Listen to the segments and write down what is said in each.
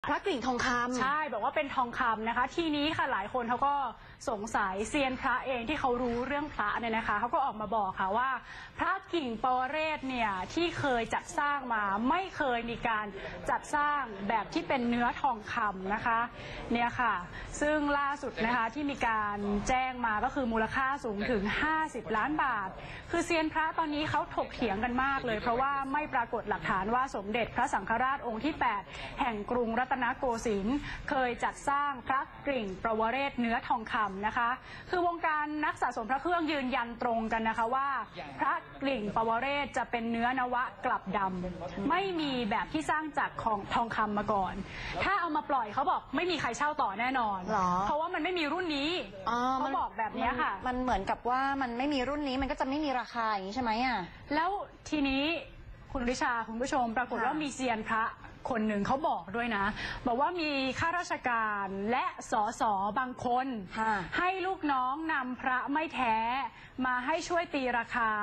พระกริ่งทองคำใช่บอกว่าเป็นทองคำนะคะทีนี้ค่ะหลายคนเขาก็สงสัยเซียนพระเองที่เขารู้เรื่องพระเนี่ยนะคะเขาก็ออกมาบอกค่ะว่าพระกิ่งปวเรศเนี่ยที่เคยจัดสร้างมาไม่เคยมีการจัดสร้างแบบที่เป็นเนื้อทองคำนะคะเนี่ยค่ะซึ่งล่าสุดนะคะที่มีการแจ้งมาก็คือมูลค่าสูงถึง50 ล้านบาทคือเซียนพระตอนนี้เขาถกเถียงกันมากเลยเพราะว่าไม่ปรากฏหลักฐานว่าสมเด็จพระสังฆราชองค์ที่8แห่งกรุงรัตนโกสินทร์เคยจัดสร้างพระกริ่งปวเรศเนื้อทองคำนะคะคือวงการนักสะสมพระเครื่องยืนยันตรงกันนะคะว่าพระกริ่งปวเรศจะเป็นเนื้อนวะกลับดำไม่มีแบบที่สร้างจากทองคำมาก่อนถ้าเอามาปล่อยเขาบอกไม่มีใครเช่าต่อแน่นอนเพราะว่ามันไม่มีรุ่นนี้เขาบอกแบบนี้ค่ะมันเหมือนกับว่ามันไม่มีรุ่นนี้มันก็จะไม่มีราคาอย่างนี้ใช่ไหมอ่ะแล้วทีนี้คุณริชาคุณผู้ชมปรากฏว่ามีเซียนพระคนหนึ่งเขาบอกด้วยนะบอกว่ามีข้าราชการและสสบางคนให้ลูกน้องนำพระไม่แท้มาให้ช่วยตีราคา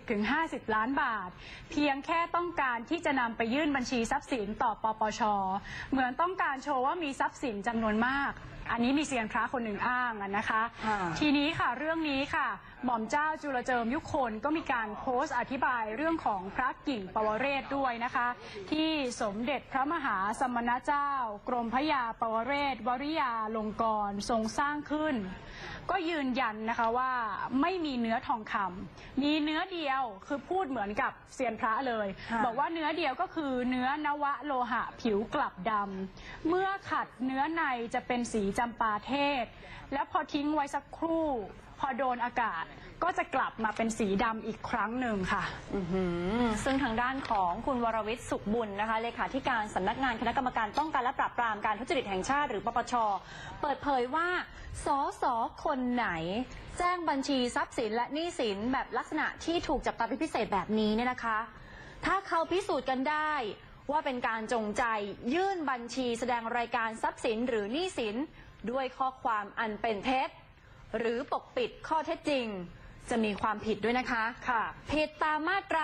10-50 ล้านบาทเพียงแค่ต้องการที่จะนำไปยื่นบัญชีทรัพย์สินต่อปปช.เหมือนต้องการโชว์ว่ามีทรัพย์สินจำนวนมากอันนี้มีเซียนพระคนหนึ่งอ้างนะคะทีนี้ค่ะเรื่องนี้ค่ะหม่อมเจ้าจุลเจิมยุคนก็มีการโพสต์อธิบายเรื่องของพระกิ่งปวเรศด้วยนะคะที่สมเด็จพระมหาสมณเจ้ากรมพระยาปวเรศวริยาลงกรณ์ทรงสร้างขึ้นก็ยืนยันนะคะว่าไม่มีเนื้อทองคำมีเนื้อเดียวคือพูดเหมือนกับเซียนพระเลยบอกว่าเนื้อเดียวก็คือเนื้อนวะโลหะผิวกลับดำเมื่อขัดเนื้อในจะเป็นสีจำปาเทศแล้วพอทิ้งไว้สักครู่พอโดนอากาศก็จะกลับมาเป็นสีดำอีกครั้งหนึ่งค่ะซึ่งทางด้านของคุณวรวิทย์สุขบุญนะคะเลขาธิการสำนักงานคณะกรรมการป้องกันและปราบปรามการทุจริตแห่งชาติหรือปปช.เปิดเผยว่าสส.คนไหนแจ้งบัญชีทรัพย์สินและหนี้สินแบบลักษณะที่ถูกจับตาเป็นพิเศษแบบนี้เนี่ยนะคะถ้าเขาพิสูจน์กันได้ว่าเป็นการจงใจยื่นบัญชีแสดงรายการทรัพย์สินหรือหนี้สินด้วยข้อความอันเป็นเท็จหรือปกปิดข้อเท็จจริงจะมีความผิดด้วยนะคะผิดตามมาตรา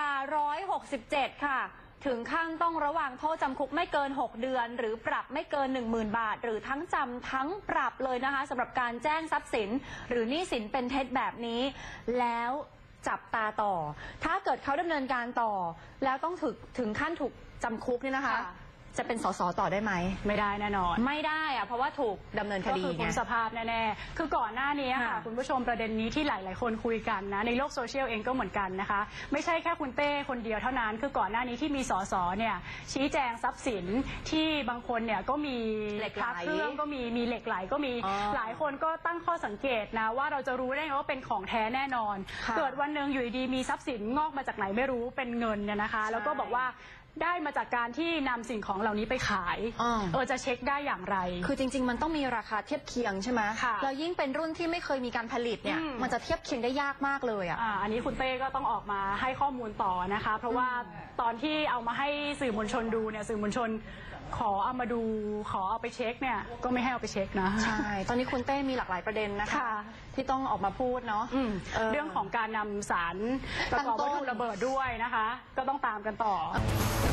167 ค่ะถึงขั้นต้องระวางโทษจำคุกไม่เกิน6 เดือนหรือปรับไม่เกิน 10,000 บาทหรือทั้งจำทั้งปรับเลยนะคะสำหรับการแจ้งทรัพย์สินหรือหนี้สินเป็นเท็จแบบนี้แล้วจับตาต่อถ้าเกิดเขาดำเนินการต่อแล้วต้องถึงขั้นถูกจำคุกเนี่ยนะคะจะเป็นสสต่อได้ไหมไม่ได้แน่นอนไม่ได้อะเพราะว่าถูกดำเนินคดีก็คือพ้นสภาพแน่ๆคือก่อนหน้านี้ค่ะคุณผู้ชมประเด็นนี้ที่หลายๆคนคุยกันนะในโลกโซเชียลเองก็เหมือนกันนะคะไม่ใช่แค่คุณเต้คนเดียวเท่านั้นคือก่อนหน้านี้ที่มีสสเนี่ยชี้แจงทรัพย์สินที่บางคนเนี่ยก็มีเหล็กไหลเครื่องก็มีเหล็กไหลก็มีหลายคนก็ตั้งข้อสังเกตนะว่าเราจะรู้ได้ไงว่าเป็นของแท้แน่นอนเกิดวันหนึ่งอยู่ดีมีทรัพย์สินงอกมาจากไหนไม่รู้เป็นเงินเนี่ยนะคะแล้วก็บอกว่าได้มาจากการที่นำสิ่งของเหล่านี้ไปขายจะเช็คได้อย่างไรคือจริงๆมันต้องมีราคาเทียบเคียงใช่ไหมแล้วยิ่งเป็นรุ่นที่ไม่เคยมีการผลิตเนี่ยมันจะเทียบเคียงได้ยากมากเลยอันนี้คุณเต้ก็ต้องออกมาให้ข้อมูลต่อนะคะเพราะว่าตอนที่เอามาให้สื่อมวลชนดูเนี่ยสื่อมวลชนขอเอามาดูขอเอาไปเช็คเนี่ยก็ไม่ให้เอาไปเช็คนะใช่ตอนนี้คุณเต้มีหลากหลายประเด็นนะคะที่ต้องออกมาพูดเนาะเรื่องของการนำสารประกอบวัตถุระเบิดด้วยนะคะก็ต้องตามกันต่อ